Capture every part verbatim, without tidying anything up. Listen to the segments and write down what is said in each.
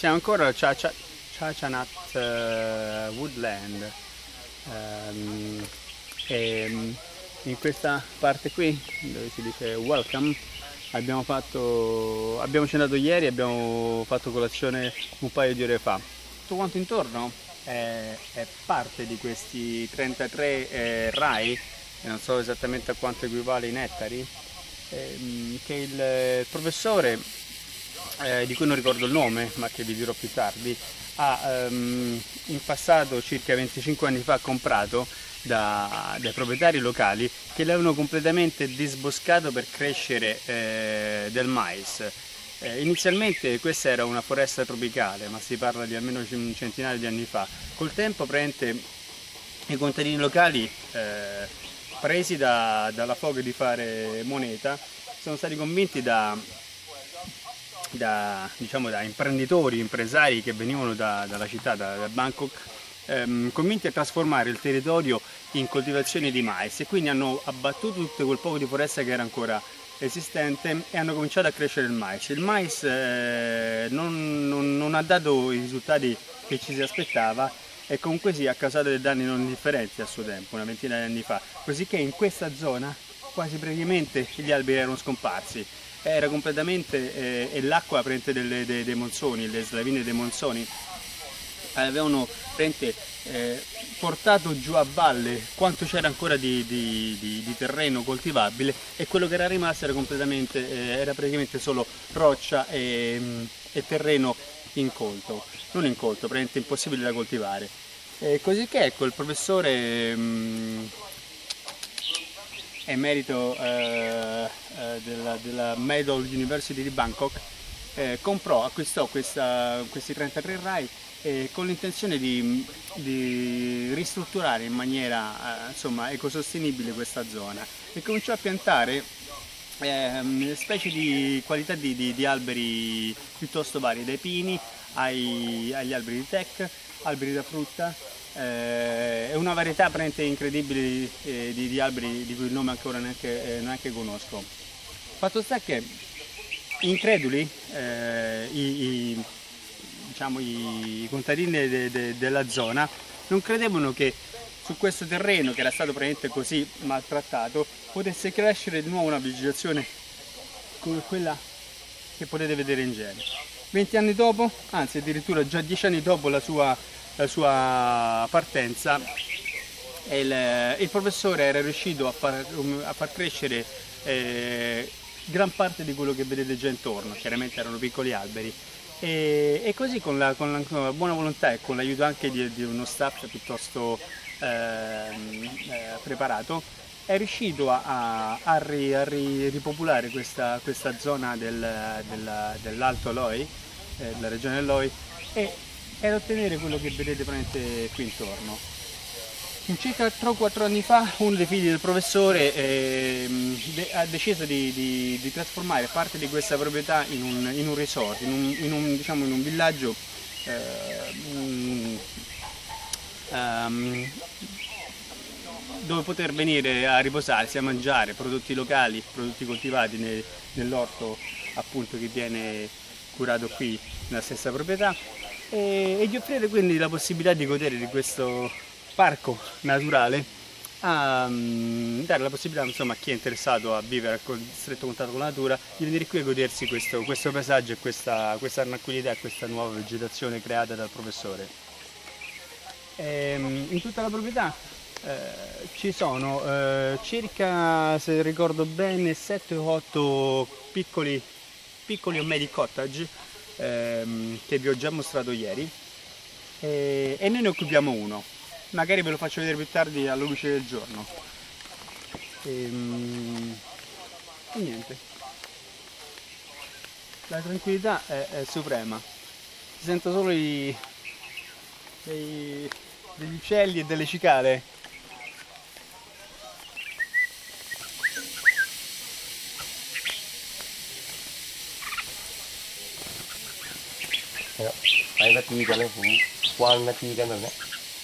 siamo ancora a Chachanat uh, Woodland. Um, e in questa parte qui dove si dice welcome abbiamo fatto abbiamo cenato ieri, abbiamo fatto colazione un paio di ore fa. Tutto quanto intorno è, è parte di questi trentatré eh, rai, e non so esattamente a quanto equivale in ettari, ehm, che il, il professore, eh, di cui non ricordo il nome ma che vi dirò più tardi, ha um, in passato, circa venticinque anni fa, comprato da, dai proprietari locali che l'avevano completamente disboscato per crescere eh, del mais. Eh, inizialmente questa era una foresta tropicale, ma si parla di almeno un centinaio di anni fa. Col tempo praticamente i contadini locali, eh, presi da, dalla foga di fare moneta, sono stati convinti da Da, diciamo, da imprenditori, impresari che venivano da, dalla città, da, da Bangkok, ehm, convinti a trasformare il territorio in coltivazione di mais, e quindi hanno abbattuto tutto quel poco di foresta che era ancora esistente e hanno cominciato a crescere il mais. Il mais eh, non, non, non ha dato i risultati che ci si aspettava e comunque sì, ha causato dei danni non indifferenti a suo tempo, una ventina di anni fa, così che in questa zona quasi praticamente gli alberi erano scomparsi. Era completamente eh, e l'acqua prende delle, dei, dei monsoni, le slavine dei monsoni avevano prende, eh, portato giù a valle quanto c'era ancora di, di, di, di terreno coltivabile, e quello che era rimasto era completamente eh, era praticamente solo roccia e, e terreno incolto, non incolto, praticamente impossibile da coltivare. E così che ecco, il professore mh, emerito eh, eh, della, della Medical University di Bangkok, eh, comprò, acquistò questa, questi trentatré rai eh, con l'intenzione di, di ristrutturare in maniera eh, insomma, ecosostenibile questa zona, e cominciò a piantare eh, specie di qualità di, di, di alberi piuttosto vari, dai pini ai, agli alberi di teak, alberi da frutta. È una varietà veramente incredibile di, eh, di, di alberi di cui il nome ancora neanche, eh, neanche conosco. Fatto sta che increduli eh, i, i, diciamo, i contadini de, de, della zona non credevano che su questo terreno, che era stato praticamente così maltrattato, potesse crescere di nuovo una vegetazione come quella che potete vedere in genere. venti anni dopo, anzi addirittura già dieci anni dopo la sua la sua partenza, il, il professore era riuscito a far, a far crescere eh, gran parte di quello che vedete già intorno. Chiaramente erano piccoli alberi, e, e così con la, con, la, con la buona volontà e con l'aiuto anche di, di uno staff piuttosto eh, eh, preparato, è riuscito a, a, a, ri, a ri, ripopolare questa, questa zona del, del, dell'Alto Loi, eh, della regione Loi, e ad ottenere quello che vedete praticamente qui intorno. In circa tre o quattro anni fa uno dei figli del professore eh, de ha deciso di, di, di trasformare parte di questa proprietà in un, in un resort, in un, in un, diciamo, in un villaggio eh, um, um, dove poter venire a riposarsi, a mangiare prodotti locali, prodotti coltivati nel, nell'orto appunto che viene curato qui nella stessa proprietà, e, e di offrire quindi la possibilità di godere di questo parco naturale, a um, dare la possibilità, insomma, a chi è interessato a vivere a stretto contatto con la natura, di venire qui e godersi questo, questo paesaggio e questa, questa tranquillità e questa nuova vegetazione creata dal professore. E, in tutta la proprietà eh, ci sono eh, circa, se ricordo bene, sette o otto piccoli, piccoli o medi cottage ehm, che vi ho già mostrato ieri, e, e noi ne occupiamo uno. Magari ve lo faccio vedere più tardi alla luce del giorno. E, e niente, la tranquillità è, è suprema, si sento solo i, dei, degli uccelli e delle cicale. Hai la tia cái cũng quan la tia cái này.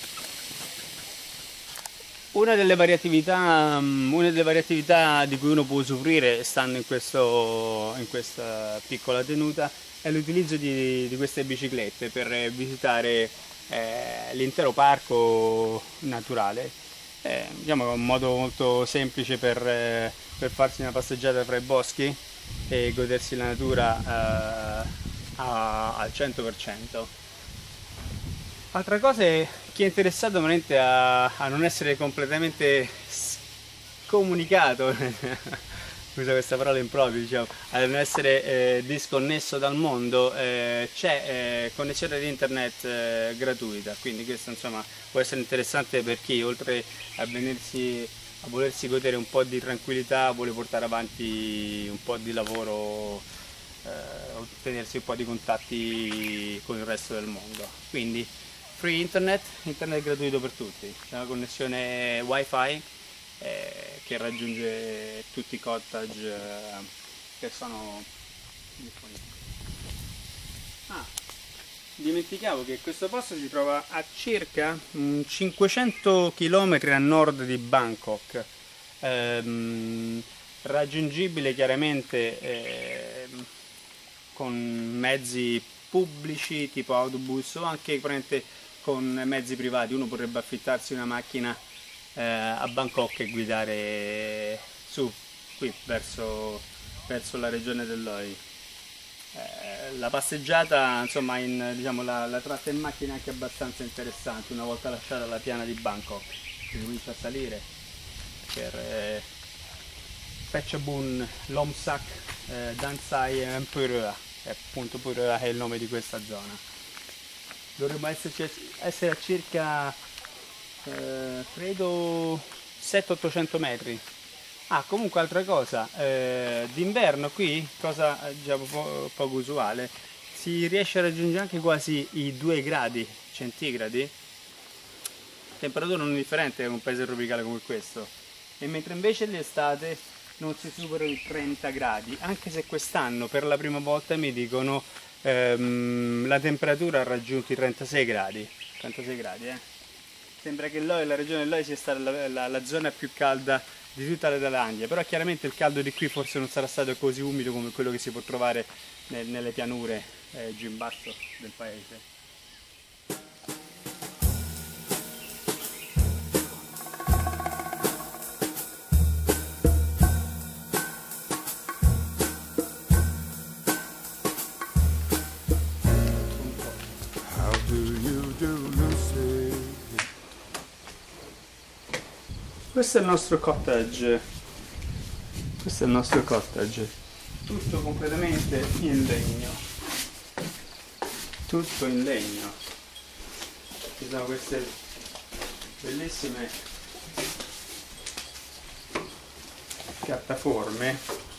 Una delle variatività, una delle variatività di cui uno può usufruire stando in, questo, in questa piccola tenuta è l'utilizzo di, di queste biciclette per visitare eh, l'intero parco naturale. Eh, diciamo che è un modo molto semplice per, eh, per farsi una passeggiata fra i boschi e godersi la natura eh, a, al cento per cento. Altra cosa è chi è interessato veramente a, a non essere completamente scomunicato usa questa parola impropria, diciamo, a non essere eh, disconnesso dal mondo, eh, c'è eh, connessione di internet eh, gratuita, quindi questo insomma può essere interessante per chi oltre a venirsi a volersi godere un po' di tranquillità vuole portare avanti un po' di lavoro, eh, ottenersi un po' di contatti con il resto del mondo. Quindi free internet, internet gratuito per tutti, c'è una connessione wifi eh, che raggiunge tutti i cottage eh, che sono disponibili. Ah, dimenticavo che questo posto si trova a circa um, cinquecento chilometri a nord di Bangkok, ehm, raggiungibile chiaramente eh, con mezzi pubblici tipo autobus o anche con mezzi privati. Uno potrebbe affittarsi una macchina eh, a Bangkok e guidare su qui verso, verso la regione dell'Oi. Eh, la passeggiata, insomma, in, diciamo, la, la tratta in macchina è anche abbastanza interessante una volta lasciata la piana di Bangkok. Si comincia a salire per eh, Phetchabun, Lomsak, eh, Dansai e Purua, e appunto Purua è il nome di questa zona. Dovremmo esserci, essere a circa eh, credo settecento ottocento metri. Ah, comunque altra cosa, eh, d'inverno qui, cosa diciamo po poco usuale, si riesce a raggiungere anche quasi i due gradi centigradi, temperatura non differente in un paese tropicale come questo, e mentre invece l'estate non si supera i trenta gradi, anche se quest'anno per la prima volta mi dicono ehm, la temperatura ha raggiunto i trentasei gradi, trentasei gradi eh. Sembra che l'Oi, la regione dell'Oi sia stata la, la, la zona più calda di tutta la Thailandia, però chiaramente il caldo di qui forse non sarà stato così umido come quello che si può trovare nel, nelle pianure eh, giù in basso del paese. Questo è il nostro cottage, questo è il nostro cottage, tutto completamente in legno, tutto in legno. Ci sono queste bellissime piattaforme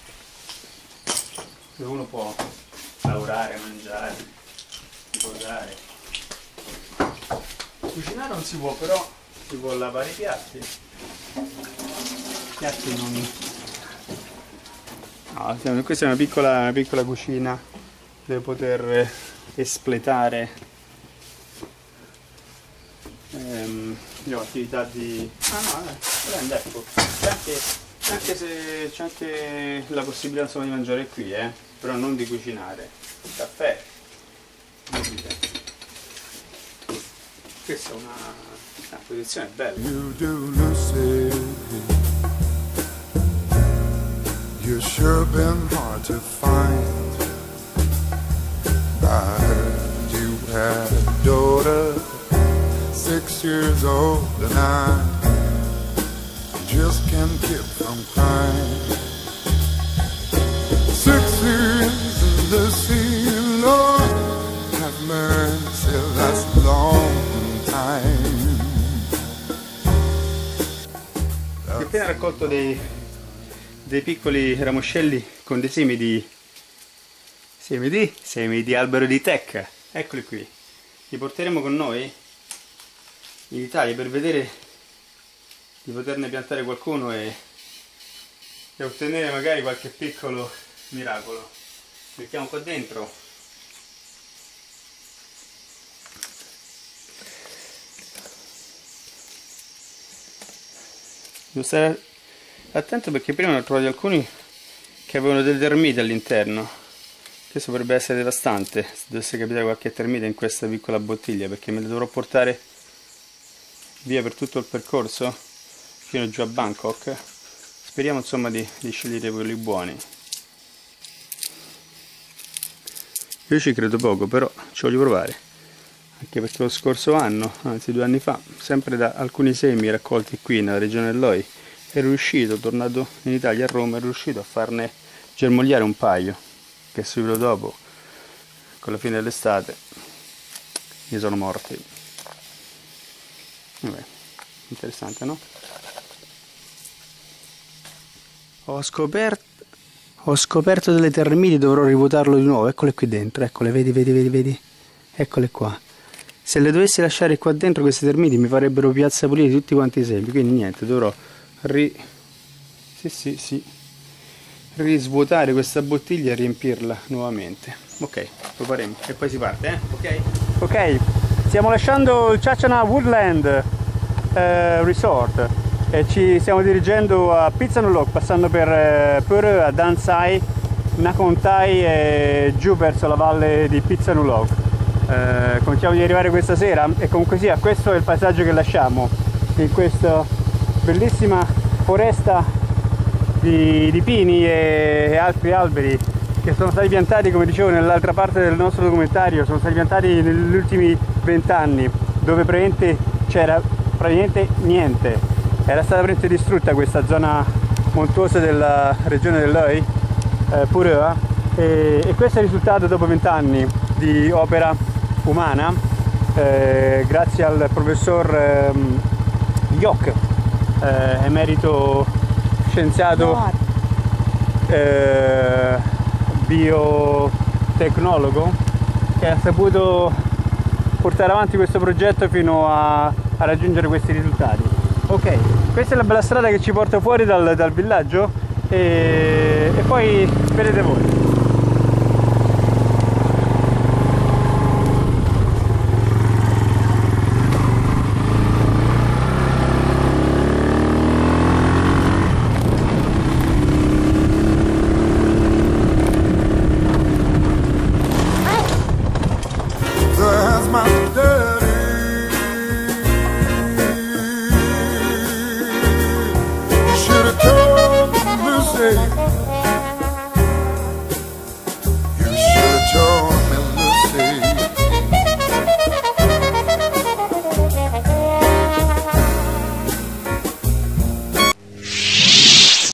dove uno può lavorare, mangiare, riposare. Cucinare non si può, però si può lavare i piatti. Piatti non... No, questa è una piccola, una piccola cucina dove poter espletare ehm, io, attività di... Ah no, eh, prende, ecco. C'è anche, anche se c'è anche la possibilità insomma, di mangiare qui, eh, però non di cucinare. Caffè. Questa è una, una posizione bella. You've sure been hard to find. I heard you had a daughter, six years old, and I just can't keep from crying. Six years in the sea, Lord, have mercy, that's a long time. Ho appena raccolto dei dei piccoli ramoscelli con dei semi di semi di semi di albero di teck. Eccoli qui, li porteremo con noi in Italia per vedere di poterne piantare qualcuno e, e ottenere magari qualche piccolo miracolo. Mettiamo qua dentro. Devo stare attento perché prima ne ho trovati alcuni che avevano delle termite all'interno, Questo potrebbe essere devastante se dovesse capitare qualche termite in questa piccola bottiglia, perché me le dovrò portare via per tutto il percorso fino giù a Bangkok. Speriamo insomma di, di scegliere quelli buoni. Io ci credo poco, però ci voglio provare, anche perché lo scorso anno, anzi due anni fa, sempre da alcuni semi raccolti qui nella regione del Loi, ero riuscito, tornato in Italia a Roma, ero riuscito a farne germogliare un paio, che subito dopo, con la fine dell'estate, mi sono morti. Vabbè, interessante, no? Ho scoperto, ho scoperto delle termiti, dovrò rivuotarlo di nuovo. Eccole qui dentro, eccole, vedi, vedi, vedi, vedi. Eccole qua. Se le dovessi lasciare qua dentro queste termiti mi farebbero piazza pulita di tutti quanti i semi, quindi niente, dovrò ri... sì, sì, sì. risvuotare questa bottiglia e riempirla nuovamente. Ok, lo faremo e poi si parte, eh? Ok? Ok, stiamo lasciando il Chachana Woodland eh, Resort e ci stiamo dirigendo a Phitsanulok, passando per eh, Purö, Dan Sai, Nakhon Thai e giù verso la valle di Phitsanulok. Eh, contiamo di arrivare questa sera e comunque sia, questo è il paesaggio che lasciamo in questa bellissima foresta di, di pini e, e altri alberi che sono stati piantati, come dicevo nell'altra parte del nostro documentario, sono stati piantati negli ultimi vent'anni, dove praticamente c'era praticamente niente, era stata praticamente distrutta questa zona montuosa della regione del Loi, eh, Purö, e, e questo è il risultato dopo vent'anni di opera umana, eh, grazie al professor eh, Yok, eh, emerito scienziato eh, biotecnologo, che ha saputo portare avanti questo progetto fino a, a raggiungere questi risultati. Ok, questa è la bella strada che ci porta fuori dal, dal villaggio e, e poi vedete voi. Say